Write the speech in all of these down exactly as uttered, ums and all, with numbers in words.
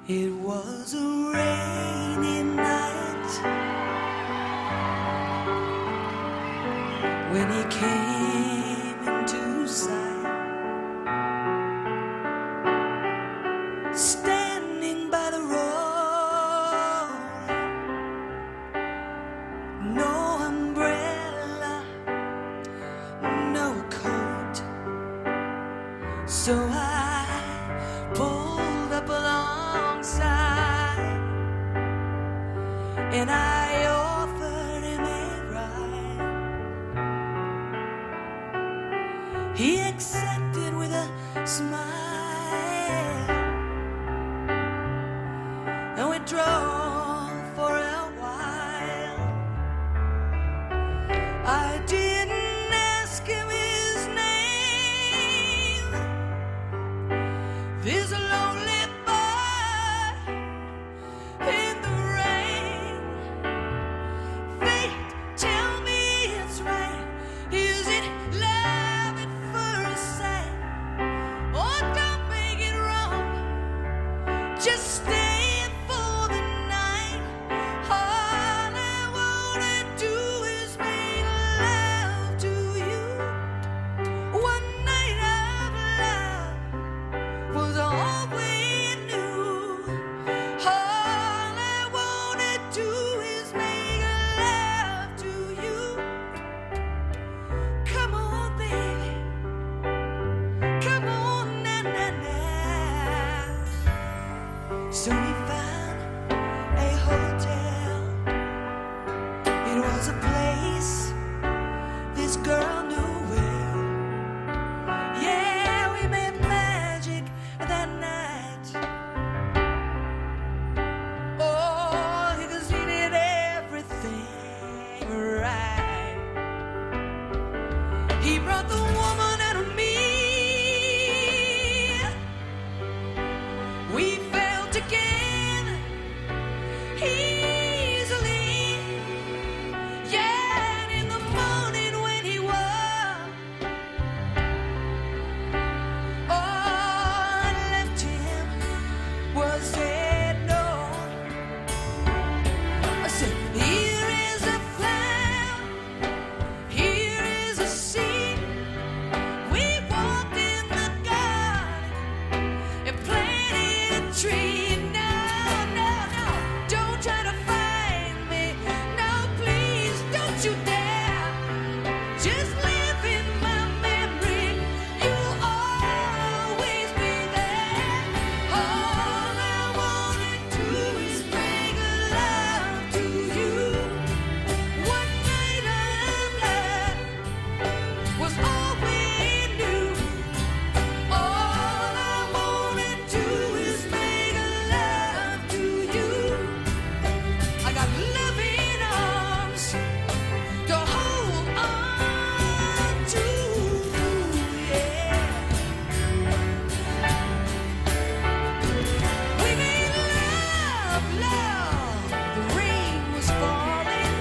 It was a rainy night when he came into sight, standing by the road, no umbrella, no coat. So I pulled up alongside and I offered him a ride. He accepted with a smile, and we drove for a while. I didn't ask him his name. This lonely boy in the rain. Fate, tell me it's right. Is it love at first sight? Oh, don't make it wrong. Just stay for the night. All I wanna do is make love to you. One night of love was all we knew. All I wanna do is make love to you. Come on, baby. Come on, na na na. So we found a hotel. It was a place this girl knew well. Yeah, we made magic that night. Oh, because he did everything right. He brought the woman out of me. We fell together easily. Yeah, and in the morning when he woke, all I left him was dead no. I said, here is a flower, here is a seed. We walked in the garden and planted a tree. No, no, no, don't try to find me. No, please, don't you dare. Just live in my memory. You'll always be there. All I wanna do is make love to you. One night of love was all we knew. All I wanna do is make love to you. I got loving arms to hold on to, yeah. We made love, love. The rain was falling.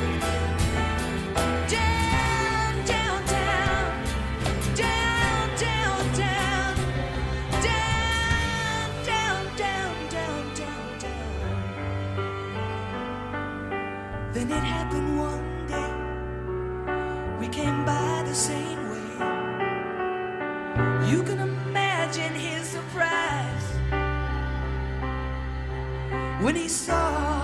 Down, down, down. Down, down, down. Down, down, down, down, down, down. Then it happened one day. We came by the same way. You can imagine his surprise when he saw